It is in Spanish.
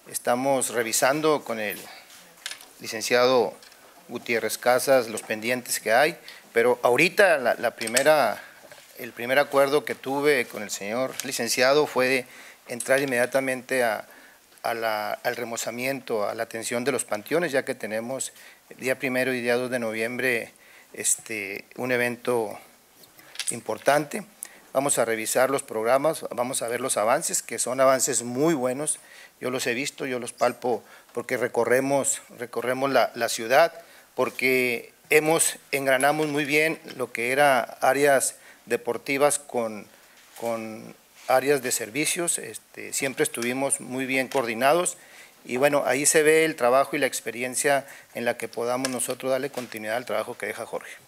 Estamos revisando con el licenciado Gutiérrez Casas los pendientes que hay, pero ahorita el primer acuerdo que tuve con el señor licenciado fue entrar inmediatamente al remozamiento, a la atención de los panteones, ya que tenemos el día 1 y día 2 de noviembre un evento importante. Vamos a revisar los programas, vamos a ver los avances, que son avances muy buenos. Yo los he visto, yo los palpo porque recorremos la ciudad, porque engranamos muy bien lo que era áreas deportivas con áreas de servicios. Siempre estuvimos muy bien coordinados y bueno, ahí se ve el trabajo y la experiencia en la que podamos nosotros darle continuidad al trabajo que deja Jorge.